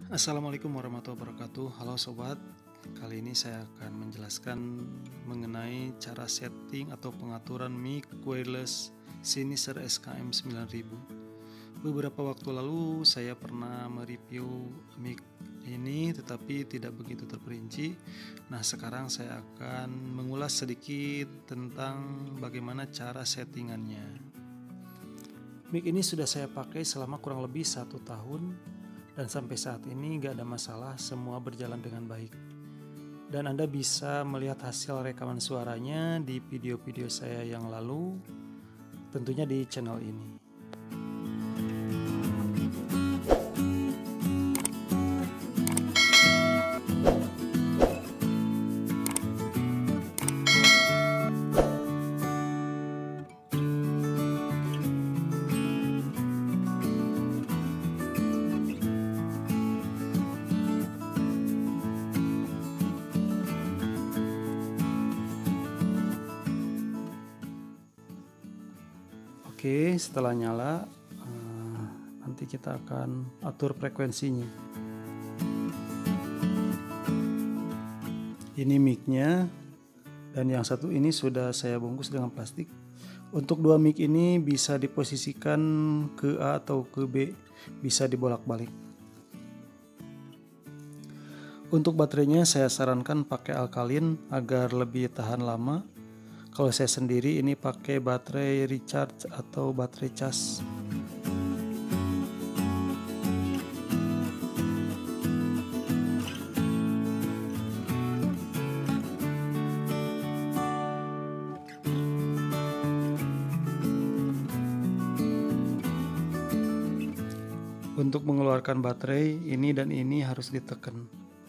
Assalamualaikum warahmatullahi wabarakatuh. Halo sobat, kali ini saya akan menjelaskan mengenai cara setting atau pengaturan mic wireless Sennheiser SKM 9000. Beberapa waktu lalu saya pernah mereview mic ini tetapi tidak begitu terperinci. Nah, sekarang saya akan mengulas sedikit tentang bagaimana cara settingannya. Mic ini sudah saya pakai selama kurang lebih 1 tahun dan sampai saat ini gak ada masalah, semua berjalan dengan baik. Dan Anda bisa melihat hasil rekaman suaranya di video-video saya yang lalu, tentunya di channel ini. Oke, setelah nyala, nanti kita akan atur frekuensinya. Ini mic-nya, dan yang satu ini sudah saya bungkus dengan plastik. Untuk dua mic ini bisa diposisikan ke A atau ke B, bisa dibolak-balik. Untuk baterainya saya sarankan pakai alkalin agar lebih tahan lama. Kalau saya sendiri ini pakai baterai recharge atau baterai cas. Untuk mengeluarkan baterai ini dan ini harus ditekan.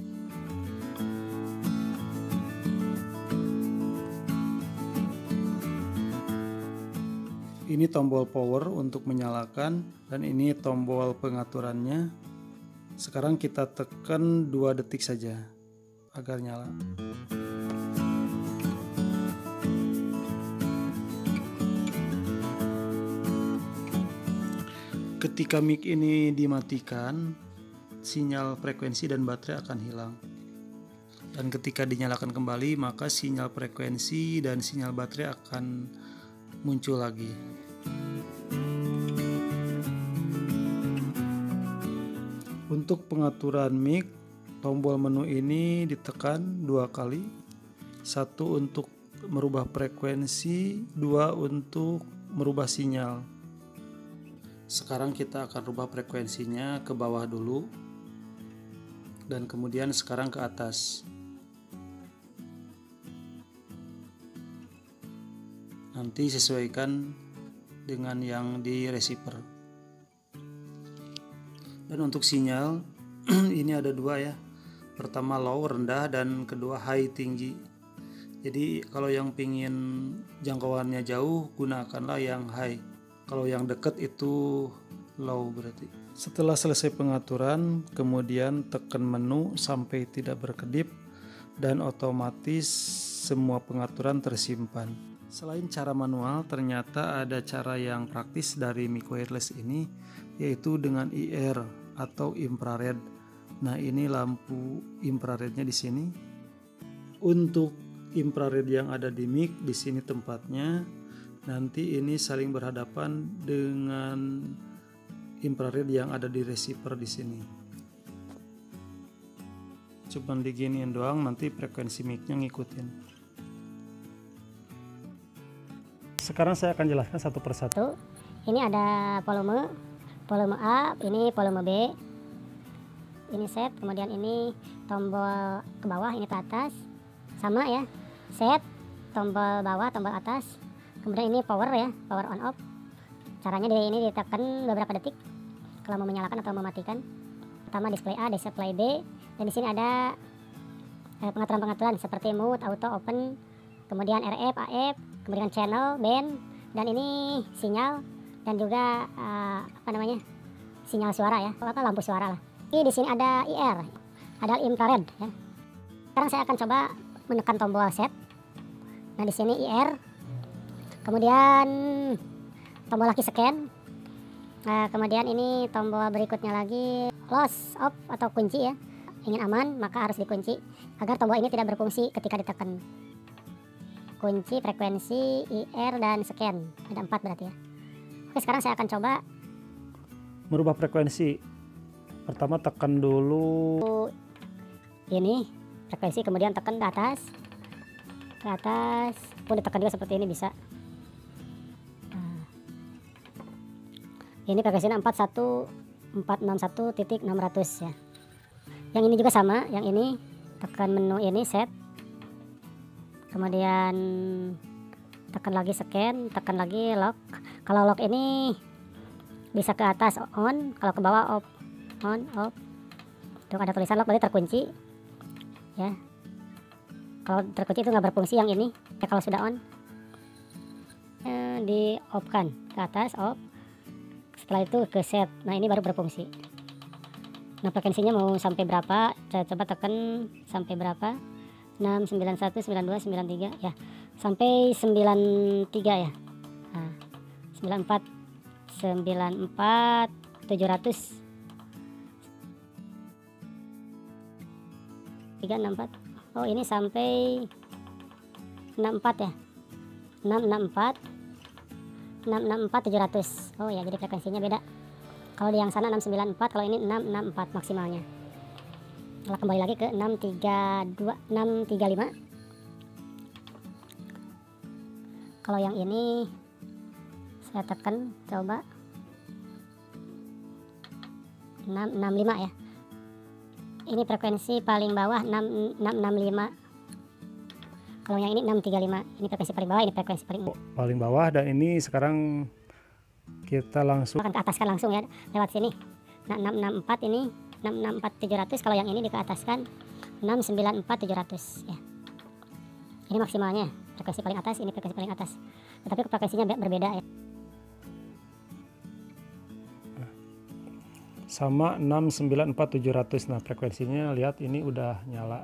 Ini tombol power untuk menyalakan dan ini tombol pengaturannya. Sekarang kita tekan 2 detik saja agar nyala. Ketika mic ini dimatikan, sinyal frekuensi dan baterai akan hilang. Dan ketika dinyalakan kembali, maka sinyal frekuensi dan sinyal baterai akan muncul lagi. Untuk pengaturan mic, tombol menu ini ditekan 2 kali. 1 untuk merubah frekuensi, 2 untuk merubah sinyal. Sekarang kita akan rubah frekuensinya ke bawah dulu, dan kemudian sekarang ke atas. Nanti sesuaikan dengan yang di receiver. Dan untuk sinyal ini ada 2 ya. Pertama low rendah dan kedua high tinggi. Jadi kalau yang pingin jangkauannya jauh, gunakanlah yang high. Kalau yang dekat itu low berarti. Setelah selesai pengaturan, kemudian tekan menu sampai tidak berkedip dan otomatis semua pengaturan tersimpan. Selain cara manual, ternyata ada cara yang praktis dari mic wireless ini, yaitu dengan IR atau infrared. Nah, ini lampu infrarednya di sini. Untuk infrared yang ada di mic, di sini tempatnya. Nanti ini saling berhadapan dengan infrared yang ada di receiver di sini. Cuman diginiin doang, nanti frekuensi mic-nya ngikutin. Sekarang saya akan jelaskan satu persatu. Ini ada volume A, ini volume B. Ini set, kemudian ini tombol ke bawah, ini ke atas. Sama ya, set, tombol bawah, tombol atas. Kemudian ini power ya, power on off. Caranya ini ditekan beberapa detik kalau mau menyalakan atau mematikan. Pertama display A, display B, dan di sini ada pengaturan-pengaturan seperti mute, auto, open, kemudian RF, AF, kemudian channel, band, dan ini sinyal dan juga sinyal suara ya, atau lampu suara lah. Ini di sini ada IR, ada infrared ya. Sekarang saya akan coba menekan tombol set. Nah, di sini IR. Kemudian tombol laki scan. Nah, kemudian ini tombol berikutnya lagi loss off atau kunci ya. Ingin aman maka harus dikunci agar tombol ini tidak berfungsi ketika ditekan. Kunci, frekuensi, IR, dan scan. Ada 4 berarti ya. Oke, sekarang saya akan coba merubah frekuensi. Pertama tekan dulu ini frekuensi, kemudian tekan ke atas. Pun ditekan juga seperti ini bisa. Nah, ini frekuensinya 41461.600 ya. Yang ini juga sama, yang ini tekan menu ini set. Kemudian tekan lagi scan, tekan lagi lock. Kalau lock ini bisa ke atas on, kalau ke bawah off. On, off. Tuh ada tulisan lock, berarti terkunci. Ya. Kalau terkunci itu nggak berfungsi yang ini. Ya, kalau sudah on, di off kan, ke atas off. Setelah itu ke set. Nah, ini baru berfungsi. Nah, frekuensinya mau sampai berapa? Saya coba tekan sampai berapa? 6, 91, 92, 93 ya. Sampai 93 ya. Nah, 94 700 364. Oh, ini sampai 64 ya. 664 700. Oh ya, jadi frekuensinya beda. Kalau di yang sana 694, kalau ini 664 maksimalnya. Kalau kembali lagi ke 635. Kalau yang ini saya tekan coba 665 ya. Ini frekuensi paling bawah 665. Kalau yang ini 635. Ini frekuensi paling bawah, ini frekuensi paling bawah, dan ini sekarang kita langsung akan ke ataskan langsung ya lewat sini. Nah, 664 ini 664 700. Kalau yang ini dikeataskan 694 700 ya. Ini maksimalnya, frekuensi paling atas, ini frekuensi paling atas. Tetapi frekuensinya berbeda ya. Sama 694 700. Nah, frekuensinya lihat ini udah nyala.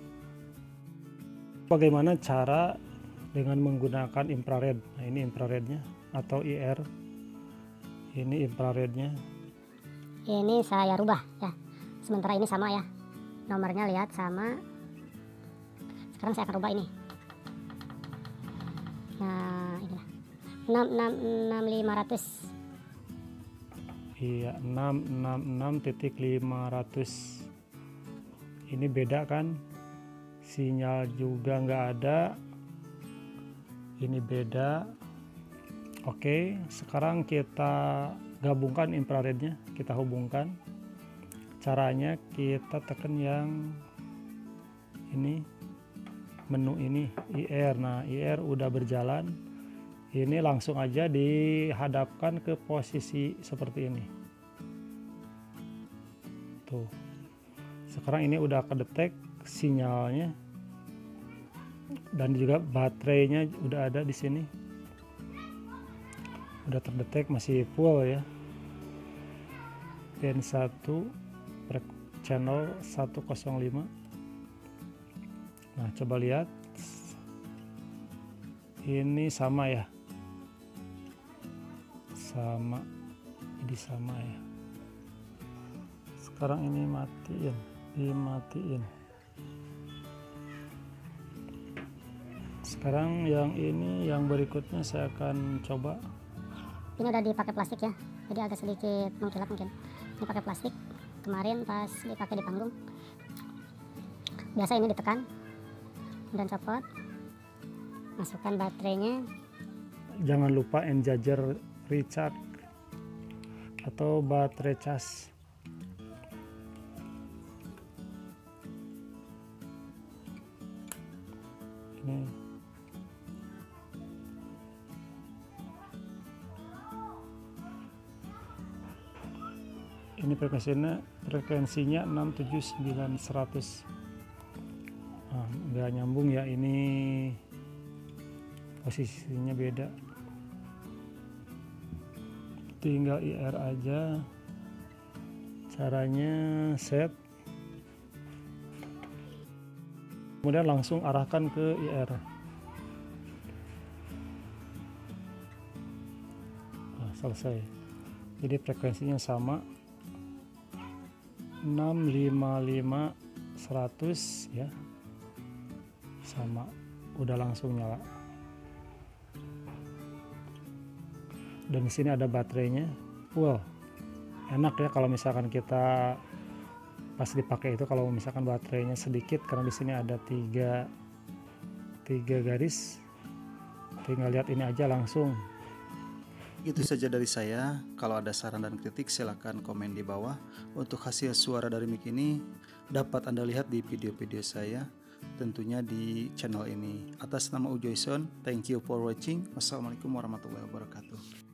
Bagaimana cara dengan menggunakan infrared? Nah, ini infrarednya atau IR. Ini infrarednya. Ini saya rubah ya. Sementara ini sama ya. Nomornya lihat sama. Sekarang saya akan rubah ini. Nah, inilah 66500. Iya, 666.500. Ini beda kan? Sinyal juga nggak ada. Ini beda. Oke, sekarang kita gabungkan infrarednya, kita hubungkan. Caranya kita tekan yang ini, menu ini IR. Nah, IR udah berjalan. Ini langsung aja dihadapkan ke posisi seperti ini. Tuh. Sekarang ini udah kedetek sinyalnya. Dan juga baterainya udah ada di sini. Udah terdetek, masih full ya. Pin 1 channel 105. Nah, coba lihat. Ini sama ya. Sama, ini sama ya. Sekarang ini dimatiin. Sekarang yang ini, yang berikutnya saya akan coba. Ini udah dipakai plastik ya, jadi agak sedikit mengkilap mungkin. Ini pakai plastik. Kemarin pas dipakai di panggung, biasa ini ditekan dan copot, masukkan baterainya. Jangan lupa engager recharge atau baterai cas. Ini frekuensinya 679 100. Nah, nggak nyambung ya, ini posisinya beda. Tinggal IR aja. Caranya set, kemudian langsung arahkan ke IR. Nah, selesai. Jadi frekuensinya sama 655 100 ya, sama, udah langsung nyala. Dan di sini ada baterainya. Wow, enak ya kalau misalkan kita pas dipakai itu, kalau misalkan baterainya sedikit, karena di sini ada tiga garis, tinggal lihat ini aja langsung. Itu saja dari saya. Kalau ada saran dan kritik silahkan komen di bawah. Untuk hasil suara dari mic ini dapat Anda lihat di video-video saya, tentunya di channel ini. Atas nama Ujoyson, thank you for watching. Wassalamualaikum warahmatullahi wabarakatuh.